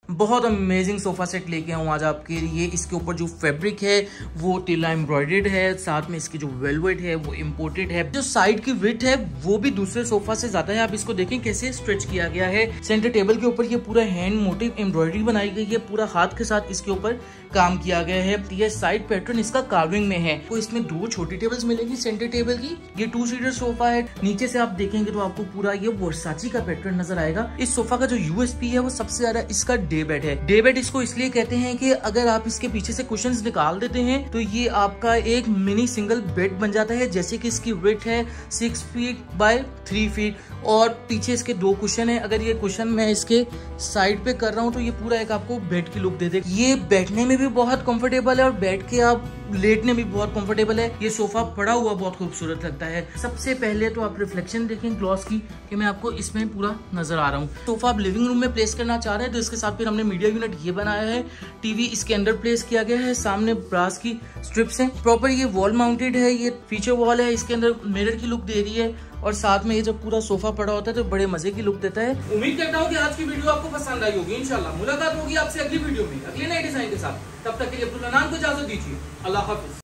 बहुत amazing sofa set लेके आऊँ आज आपके लिए। इसके ऊपर जो फैब्रिक है वो टीला एम्ब्रॉयडर्ड है, साथ में इसकी जो वेलवेट है वो इम्पोर्टेड है। जो साइड की विड्थ है वो भी दूसरे सोफा से ज्यादा है। आप इसको देखें कैसे स्ट्रेच किया गया है। सेंटर टेबल के ऊपर ये पूरा हैंड मोटिव एम्ब्रॉयडरी बनाई गई है, पूरा हाथ के साथ इसके ऊपर काम किया गया है। ये साइड पैटर्न इसका कार्विंग में है। तो इसमें 2 छोटी टेबल्स मिलेंगी सेंटर टेबल की। ये 2 सीटर सोफा है। नीचे से आप देखेंगे तो आपको पूरा ये वर्साची का पैटर्न नजर आएगा। इस सोफा का जो यूएसपी है वो सबसे ज्यादा इसका डे बेड है। डे बेड इसको इसलिए कहते हैं कि अगर आप इसके पीछे से कुशन्स निकाल देते हैं तो ये आपका एक मिनी सिंगल बेड बन जाता है। जैसे कि इसकी विड्थ है 6 फीट बाय 3 फीट और पीछे इसके 2 कुशन है। अगर ये कुशन मैं इसके साइड पे कर रहा हूँ तो ये पूरा एक आपको बेड की लुक दे दे। ये बैठने में भी बहुत कंफर्टेबल है और बैठ के आप लेटने में भी बहुत कंफर्टेबल है। ये सोफा पड़ा हुआ बहुत खूबसूरत लगता है। सबसे पहले तो आप रिफ्लेक्शन देखें ग्लॉस की कि मैं आपको इसमें पूरा नजर आ रहा हूँ। सोफा आप लिविंग रूम में प्लेस करना चाह रहे हैं तो इसके साथ फिर हमने मीडिया यूनिट ये बनाया है। टीवी इसके अंदर प्लेस किया गया है। सामने ब्रास की स्ट्रिप्स हैं। प्रॉपर ये वॉल माउंटेड है। ये फीचर वॉल है। इसके अंदर मिरर की लुक दे रही है और साथ में ये जब पूरा सोफा पड़ा होता है तो बड़े मजे की लुक देता है। उम्मीद करता हूँ कि आज की वीडियो आपको पसंद आई होगी। इंशाल्लाह मुलाकात होगी आपसे अगली वीडियो में अगले नए डिजाइन के साथ। तब तक के लिए अब्दुल अनान को इजाजत दीजिए। अल्लाह हाफिज।